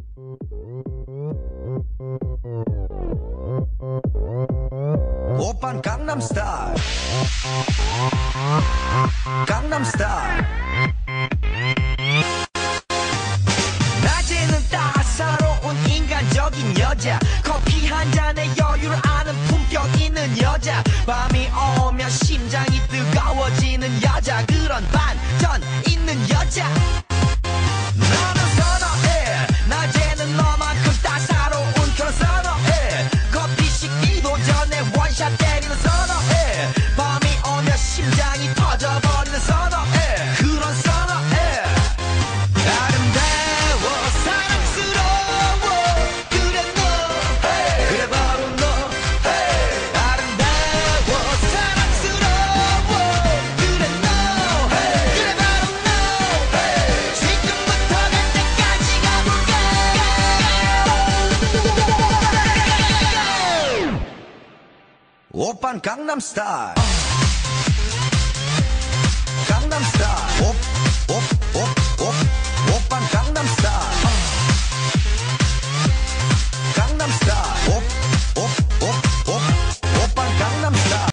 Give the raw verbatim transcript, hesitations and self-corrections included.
오빤 강남스타일 강남스타일 낮에는 따사로운 인간적인 여자 커피 한 잔에 여유를 아는 품격 있는 여자 밤이 오면 심장이 뜨거워지는 여자 그런 반전 있는 여자 나는 선호해 낮에는 너만큼 따사로운 그런 선호해 커피 식기도 전에 원샷 때리는 선호해 밤이 오면 심장이 터져버리는 선호해 그런 선호해 아름다워 사랑스러워 그래 너 hey. 그래 바로 너 hey. 아름다워 사랑스러워 그래 너 hey. 그래 바로 너 hey. 지금부터 갈 때까지 가볼까 오빤 강남스타일